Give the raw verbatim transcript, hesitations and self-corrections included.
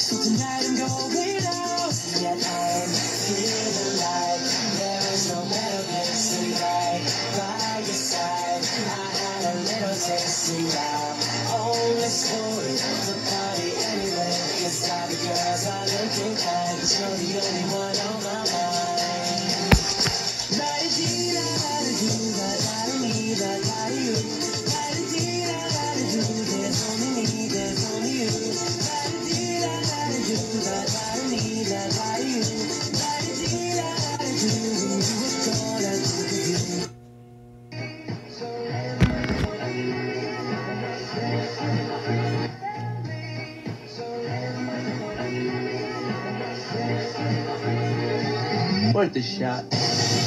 So tonight I'm going out, yet I'm feeling like there is no better place than right by your side. I had a little taste and I'm always for it. The party anyway, cause all the girls are looking kind, cause you're the only one on my mind. La-di-dee, la-da-doo, la-da-dee, la-da-dee-oo. La-di-dee, la-da-doo, there's only me, there's only you. La-di-dee, la-da-doo, la-da-dee, la-da-dee-oo. La-di-dee, la-da-doo, you were gonna look at you. Worth a shot.